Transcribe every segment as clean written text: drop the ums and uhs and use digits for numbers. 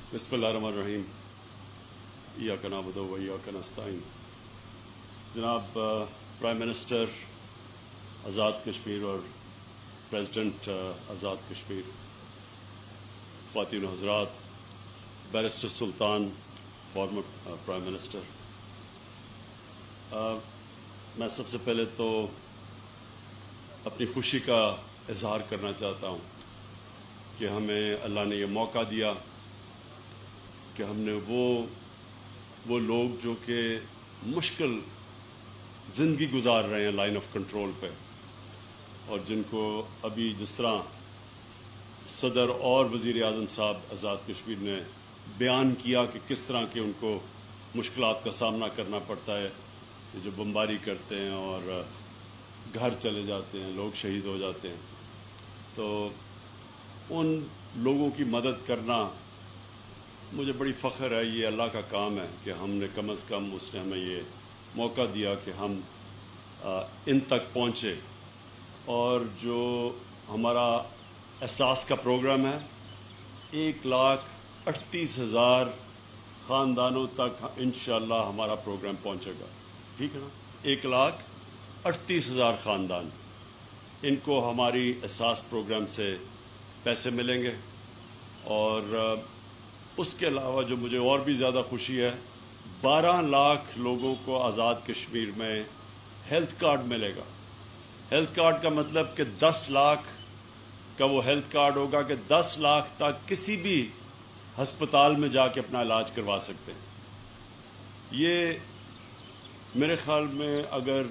بسم اللہ الرحمن الرحیم ایاک نعبد و ایاک نستعین. جناب پرائم منسٹر آزاد کشمیر اور پریزیڈنٹ آزاد کشمیر، خواتین و حضرات، barrister Sultan former prime minister, میں سب سے پہلے تو اپنی خوشی کا اظہار کرنا چاہتا ہوں کہ ہمیں اللہ نے یہ موقع دیا کہ ہم نے وہ لوگ جو کہ مشکل زندگی گزار رہے ہیں لائن آف کنٹرول پہ، اور جن کو ابھی جس طرح صدر اور وزیر اعظم صاحب آزاد کشمیر نے بیان کیا کہ کس طرح کے ان کو مشکلات کا سامنا کرنا پڑتا ہے، جو بمباری کرتے ہیں اور گھر چلے جاتے ہیں، لوگ شہید ہو جاتے ہیں، تو ان لوگوں کی مدد کرنا مجھے بڑی فخر ہے. یہ اللہ کا کام ہے کہ ہم نے کم از کم اس نے ہمیں یہ موقع دیا کہ ہم ان تک پہنچے. اور جو ہمارا احساس کا پروگرام ہے، 1,38,000 خاندانوں تک انشاءاللہ ہمارا پروگرام پہنچے گا. ٹھیک ہے نا؟ 1,38,000 خاندان، ان کو ہماری احساس پروگرام سے پیسے ملیں گے. اور اس کے علاوہ جو مجھے اور بھی زیادہ خوشی ہے، 12 لاکھ لوگوں کو آزاد کشمیر میں ہیلتھ کارڈ ملے گا. ہیلتھ کارڈ کا مطلب کہ 10 لاکھ کا وہ ہیلتھ کارڈ ہوگا کہ 10 لاکھ تک کسی بھی ہسپتال میں جا کے اپنا علاج کروا سکتے ہیں. یہ میرے خیال میں اگر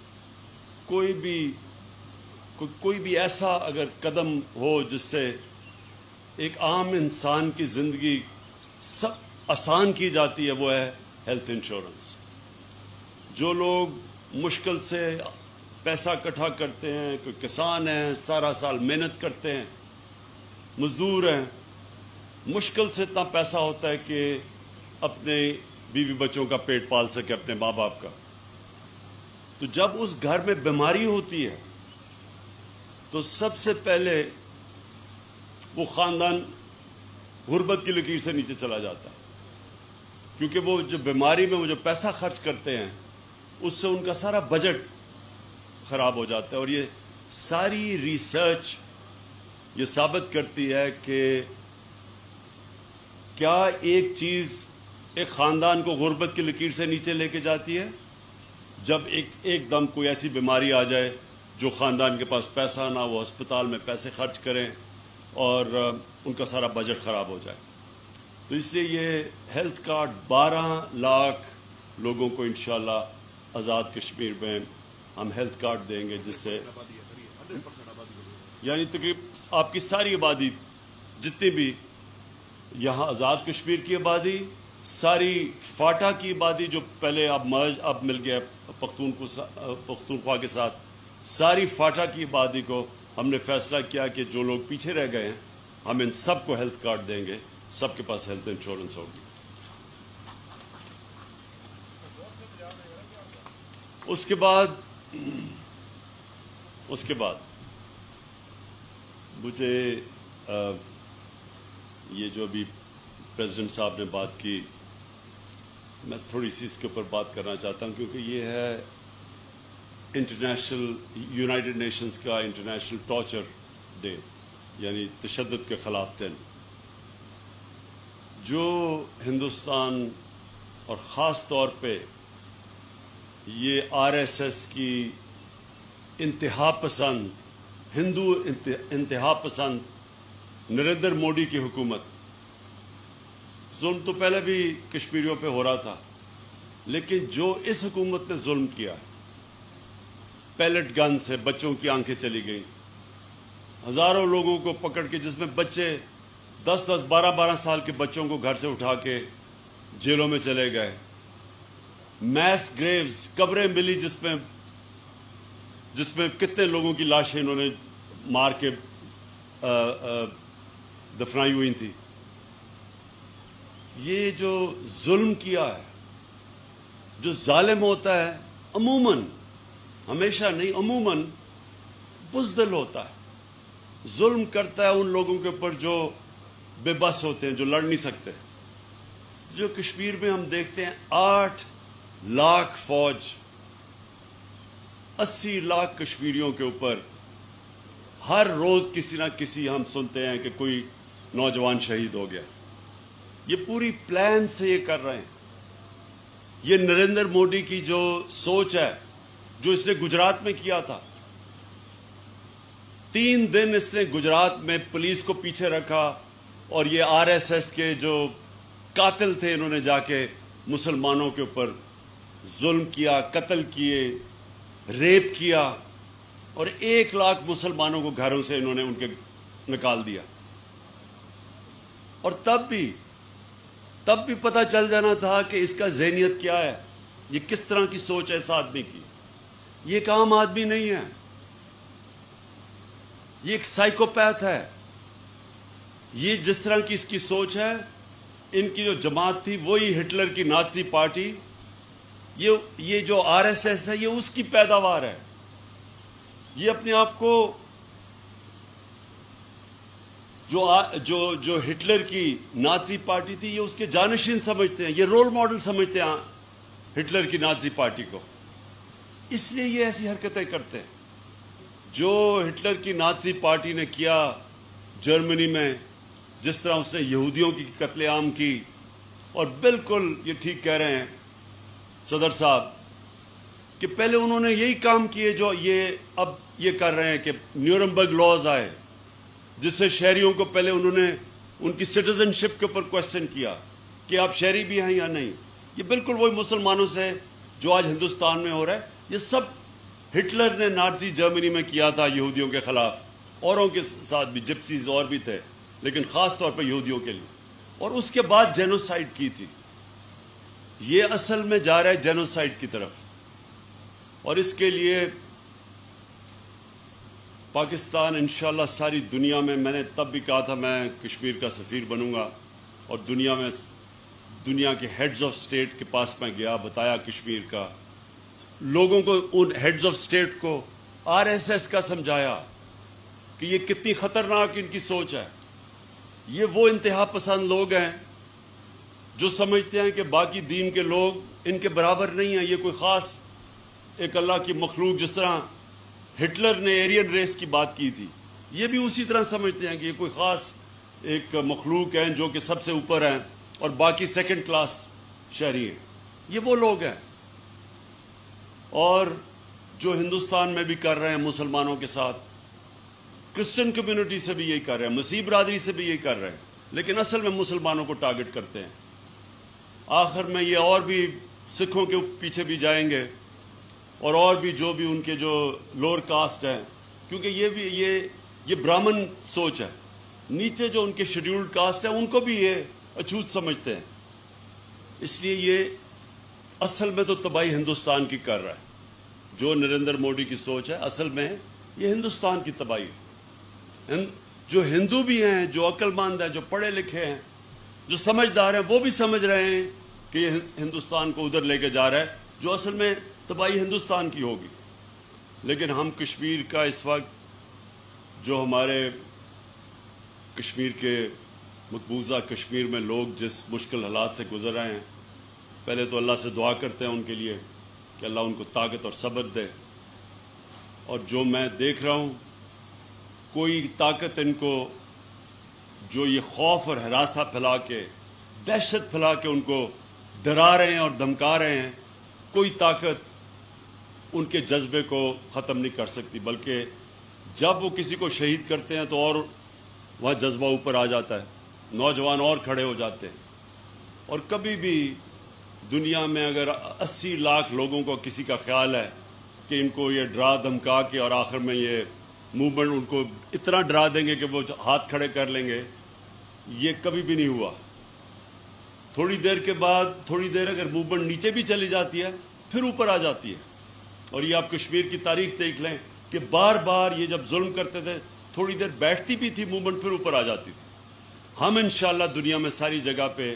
کوئی بھی ایسا اگر قدم ہو جس سے ایک عام انسان کی زندگی سب آسان کی جاتی ہے، وہ ہے ہیلتھ انشورنس. جو لوگ مشکل سے پیسہ اکٹھا کرتے ہیں، کوئی کسان ہیں، سارا سال محنت کرتے ہیں، مزدور ہیں، مشکل سے اتنا پیسہ ہوتا ہے کہ اپنے بیوی بچوں کا پیٹ پال سکے، اپنے ماں باپ کا. تو جب اس گھر میں بیماری ہوتی ہے تو سب سے پہلے وہ خاندان غربت کی لکیر سے نیچے چلا جاتا ہے، کیونکہ وہ جو بیماری میں وہ جو پیسہ خرچ کرتے ہیں اس سے ان کا سارا بجٹ خراب ہو جاتا ہے. اور یہ ساری ریسرچ یہ ثابت کرتی ہے کہ کیا ایک چیز ایک خاندان کو غربت کی لکیر سے نیچے لے کے جاتی ہے؟ جب ایک دم کوئی ایسی بیماری آ جائے جو خاندان کے پاس پیسہ نہ، وہ ہسپتال میں پیسے خرچ کریں اور ان کا سارا بجٹ خراب ہو جائے. تو اس لیے یہ ہیلتھ کارڈ 12 لاکھ لوگوں کو انشاءاللہ آزاد کشمیر میں ہم ہیلتھ کارڈ دیں گے، جس سے یعنی تقریباً آپ کی ساری آبادی، جتنی بھی یہاں آزاد کشمیر کی آبادی، ساری فاٹا کی آبادی جو پہلے اب مل گیا پختونخوا کے ساتھ، ساری فاٹا کی آبادی کو ہم نے فیصلہ کیا کہ جو لوگ پیچھے رہ گئے ہیں ہم ان سب کو ہیلتھ کارڈ دیں گے، سب کے پاس ہیلتھ انشورنس ہوگی. اس کے بعد مجھے یہ جو ابھی پریزیڈنٹ صاحب نے بات کی، میں تھوڑی سی اس کے اوپر بات کرنا چاہتا ہوں، کیونکہ یہ ہے یونائٹڈ نیشنز کا انٹرنیشنل ٹارچر ڈے، یعنی تشدد کے خلاف دن. جو ہندوستان اور خاص طور پہ یہ RSS کی انتہا پسند ہندو انتہا پسند نریندر موڈی کی حکومت، ظلم تو پہلے بھی کشمیریوں پہ ہو رہا تھا، لیکن جو اس حکومت نے ظلم کیا، پیلٹ گن سے بچوں کی آنکھیں چلی گئیں، ہزاروں لوگوں کو پکڑ کے، جس میں بچے 10-10 12-12 سال کے بچوں کو گھر سے اٹھا کے جیلوں میں چلے گئے، میس گریوز قبریں ملی جس میں کتنے لوگوں کی لاشیں انہوں نے مار کے دفنائی ہوئی تھی. یہ جو ظلم کیا ہے، جو ظالم ہوتا ہے عموماً، ہمیشہ نہیں، عموماً بزدل ہوتا ہے، ظلم کرتا ہے ان لوگوں کے اوپر جو بے بس ہوتے ہیں، جو لڑ نہیں سکتے. جو کشمیر میں ہم دیکھتے ہیں 8 لاکھ فوج 80 لاکھ کشمیریوں کے اوپر ہر روز کسی نہ کسی ہم سنتے ہیں کہ کوئی نوجوان شہید ہو گیا. یہ پوری پلان سے یہ کر رہے ہیں. یہ نریندر مودی کی جو سوچ ہے، جو اس نے گجرات میں کیا تھا. 3 دن اس نے گجرات میں پولیس کو پیچھے رکھا اور یہ RSS کے جو قاتل تھے انہوں نے جا کے مسلمانوں کے اوپر ظلم کیا، قتل کیے، ریپ کیا اور 1 لاکھ مسلمانوں کو گھروں سے انہوں نے ان کے نکال دیا. اور تب بھی پتہ چل جانا تھا کہ اس کا ذہنیت کیا ہے، یہ کس طرح کی سوچ ہے اس آدمی کی. یہ ایک عام آدمی نہیں ہے، یہ ایک سائیکوپیتھ ہے. یہ جس طرح کی اس کی سوچ ہے، ان کی جو جماعت تھی وہی ہٹلر کی نازی پارٹی، یہ جو RSS ہے یہ اس کی پیداوار ہے. یہ اپنے آپ کو جو ہٹلر کی نازی پارٹی تھی یہ اس کے جانشین سمجھتے ہیں، یہ رول ماڈل سمجھتے ہیں ہٹلر کی نازی پارٹی کو. اس لیے یہ ایسی حرکتیں کرتے ہیں. جو ہٹلر کی نازی پارٹی نے کیا جرمنی میں، جس طرح اس نے یہودیوں کی قتل عام کی، اور بالکل یہ ٹھیک کہہ رہے ہیں صدر صاحب کہ پہلے انہوں نے یہی کام کیے جو اب یہ کر رہے ہیں کہ نیورنبرگ لاز آئے، جس سے شہریوں کو پہلے انہوں نے ان کی سٹیزن شپ کے اوپر کویسچن کیا کہ آپ شہری بھی ہیں یا نہیں. یہ بالکل وہی مسلمانوں سے جو آج ہندوستان میں ہو رہا ہے. یہ سب ہٹلر نے نازی جرمنی میں کیا تھا یہودیوں کے خلاف، اوروں کے ساتھ بھی، جپسیز اور بھی تھے، لیکن خاص طور پر یہودیوں کے لیے. اور اس کے بعد جینوسائیڈ کی تھی. یہ اصل میں جا رہا ہے جینوسائیڈ کی طرف. اور اس کے لیے پاکستان انشاءاللہ ساری دنیا میں نے تب بھی کہا تھا میں کشمیر کا سفیر بنوں گا، اور دنیا کے ہیڈز آف سٹیٹ کے پاس میں گیا، بتایا کشمیر کا، لوگوں کو، ان ہیڈز آف سٹیٹ کو RSS کا سمجھایا کہ یہ کتنی خطرناک ان کی سوچ ہے. یہ وہ انتہا پسند لوگ ہیں جو سمجھتے ہیں کہ باقی دین کے لوگ ان کے برابر نہیں ہیں، یہ کوئی خاص ایک اللہ کی مخلوق. جس طرح ہٹلر نے ایرین ریس کی بات کی تھی، یہ بھی اسی طرح سمجھتے ہیں کہ یہ کوئی خاص ایک مخلوق ہیں جو کہ سب سے اوپر ہیں اور باقی سیکنڈ کلاس شہری ہیں. یہ وہ لوگ ہیں. اور جو ہندوستان میں بھی کر رہے ہیں مسلمانوں کے ساتھ، کرسچن کمیونٹی سے بھی یہی کر رہے ہیں، مسیح برادری سے بھی یہی کر رہے ہیں، لیکن اصل میں مسلمانوں کو ٹارگٹ کرتے ہیں. آخر میں یہ اور بھی سکھوں کے پیچھے بھی جائیں گے، اور بھی جو بھی ان کے جو لوور کاسٹ ہیں، کیونکہ یہ برہمن سوچ ہے. نیچے جو ان کے شیڈیولڈ کاسٹ ہیں ان کو بھی یہ اچھوت سمجھتے ہیں. اس لیے یہ اصل میں تو تباہی ہندوستان کی کر رہا ہے. جو نریندر مودی کی سوچ ہے اصل میں یہ ہندوستان کی تباہی ہے. جو ہندو بھی ہیں، جو عقل مند ہیں، جو پڑھے لکھے ہیں، جو سمجھدار ہیں، وہ بھی سمجھ رہے ہیں کہ یہ ہندوستان کو ادھر لے کے جا رہا ہے جو اصل میں تباہی ہندوستان کی ہوگی. لیکن ہم کشمیر کا اس وقت جو ہمارے کشمیر کے مقبوضہ کشمیر میں لوگ جس مشکل حالات سے گزر رہے ہیں، پہلے تو اللہ سے دعا کرتے ہیں ان کے لیے کہ اللہ ان کو طاقت اور صبر دے. اور جو میں دیکھ رہا ہوں، کوئی طاقت ان کو جو یہ خوف اور ہراساں پھیلا کے، دہشت پھیلا کے ان کو ڈرا رہے ہیں اور دھمکا رہے ہیں، کوئی طاقت ان کے جذبے کو ختم نہیں کر سکتی. بلکہ جب وہ کسی کو شہید کرتے ہیں تو اور وہاں جذبہ اوپر آ جاتا ہے، نوجوان اور کھڑے ہو جاتے ہیں. اور کبھی بھی دنیا میں اگر 80 لاکھ لوگوں کو کسی کا خیال ہے کہ ان کو یہ ڈرا دھمکا کے اور آخر میں یہ موومنٹ ان کو اتنا ڈرا دیں گے کہ وہ ہاتھ کھڑے کر لیں گے، یہ کبھی بھی نہیں ہوا. تھوڑی دیر کے بعد، تھوڑی دیر اگر موومنٹ نیچے بھی چلی جاتی ہے پھر اوپر آ جاتی ہے. اور یہ آپ کشمیر کی تاریخ دیکھ لیں کہ بار بار یہ جب ظلم کرتے تھے تھوڑی دیر بیٹھتی بھی تھی موومنٹ، پھر اوپر آ جاتی تھی. ہم انشاءاللہ دنیا میں ساری جگہ پہ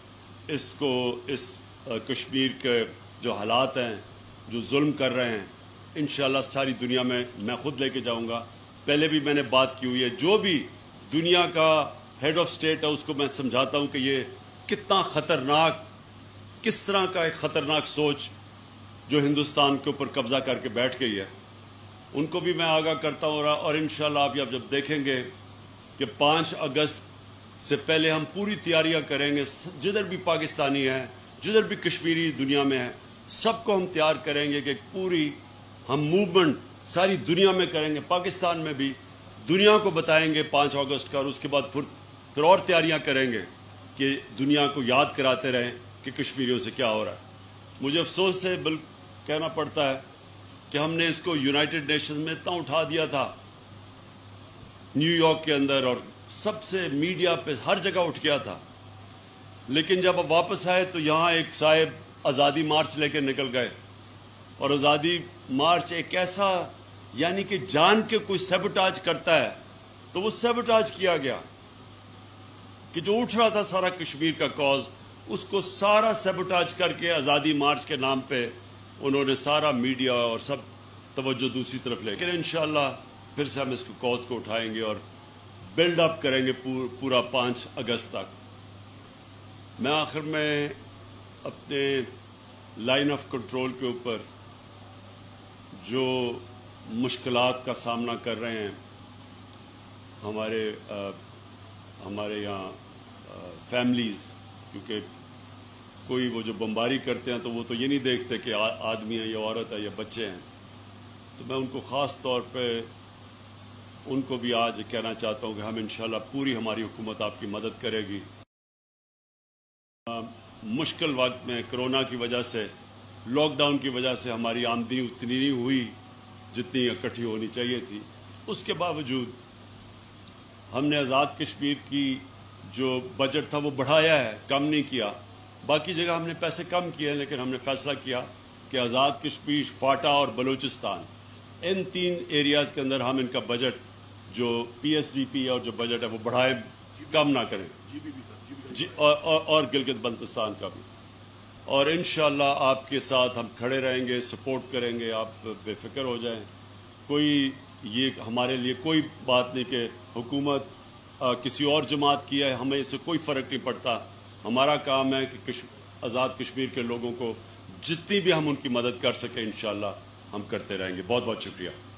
اس کشمیر کے جو حالات ہیں، جو ظلم کر رہے ہیں، انشاءاللہ ساری دنیا میں خود لے کے جاؤں گا. پہلے بھی میں نے بات کی ہوئی ہے، جو بھی دنیا کا ہیڈ آف اسٹیٹ ہے اس کو میں سمجھاتا ہوں کہ یہ کتنا خطرناک، کس طرح کا ایک خطرناک سوچ جو ہندوستان کے اوپر قبضہ کر کے بیٹھ گئی ہے، ان کو بھی میں آگاہ کرتا ہوں. اور انشاءاللہ آپ جب دیکھیں گے کہ 5 اگست سے پہلے ہم پوری تیاریاں کریں گے، جدھر بھی پاکستانی ہیں، جدھر بھی کشمیری دنیا میں ہیں، سب کو ہم تیار کریں گے کہ پوری ہم موومنٹ ساری دنیا میں کریں گے، پاکستان میں بھی دنیا کو بتائیں گے 5 اگست کا، اور اس کے بعد پھر اور تیاریاں کریں گے کہ دنیا کو یاد کراتے رہیں کہ کشمیریوں سے کیا ہو رہا ہے. مجھے افسوس سے کہنا پڑتا ہے کہ ہم نے اس کو یونائٹڈ نیشنز میں اتنا اٹھا دیا تھا نیو یارک کے اندر، اور سب سے میڈیا پہ ہر جگہ اٹھ گیا تھا، لیکن جب اب واپس آئے تو یہاں ایک صاحب آزادی مارچ لے کے نکل گئے، اور آزادی مارچ ایک ایسا یعنی کہ جان کے کوئی سیبوٹاج کرتا ہے تو وہ سیبوٹاج کیا گیا کہ جو اٹھ رہا تھا سارا کشمیر کا کاز، اس کو سارا سیبوٹاج کر کے آزادی مارچ کے نام پہ انہوں نے سارا میڈیا اور سب توجہ دوسری طرف لے. لیکن انشاءاللہ پھر سے ہم اس کو کاز کو اٹھائیں گے اور بلڈ اپ کریں گے پورا 5 اگست تک. میں آخر میں اپنے لائن آف کنٹرول کے اوپر جو مشکلات کا سامنا کر رہے ہیں ہمارے یہاں فیملیز، کیونکہ کوئی وہ جو بمباری کرتے ہیں تو وہ تو یہ نہیں دیکھتے کہ آدمی ہے یا عورت ہے یا بچے ہیں، تو میں ان کو خاص طور پہ ان کو بھی آج کہنا چاہتا ہوں کہ ہم انشاءاللہ پوری ہماری حکومت آپ کی مدد کرے گی. مشکل وقت میں کرونا کی وجہ سے، لاک ڈاؤن کی وجہ سے ہماری آمدنی اتنی نہیں ہوئی جتنی اکٹھی ہونی چاہیے تھی. اس کے باوجود ہم نے آزاد کشمیر کی جو بجٹ تھا وہ بڑھایا ہے، کم نہیں کیا. باقی جگہ ہم نے پیسے کم کیے ہیں، لیکن ہم نے فیصلہ کیا کہ آزاد کشمیر، فاٹا اور بلوچستان، ان 3 ایریاز کے اندر ہم ان کا بجٹ جو پی ایس ڈی پی اور جو بجٹ ہے وہ بڑھائے، کم نہ کریں، اور گلگت بلتستان کا بھی. اور انشاءاللہ آپ کے ساتھ ہم کھڑے رہیں گے، سپورٹ کریں گے، آپ بے فکر ہو جائیں. کوئی یہ ہمارے لیے کوئی بات نہیں کہ حکومت کسی اور جماعت کی ہے، ہمیں اس سے کوئی فرق نہیں پڑتا. ہمارا کام ہے کہ آزاد کشمیر کے لوگوں کو جتنی بھی ہم ان کی مدد کر سکیں انشاءاللہ ہم کرتے رہیں گے. بہت بہت شکریہ.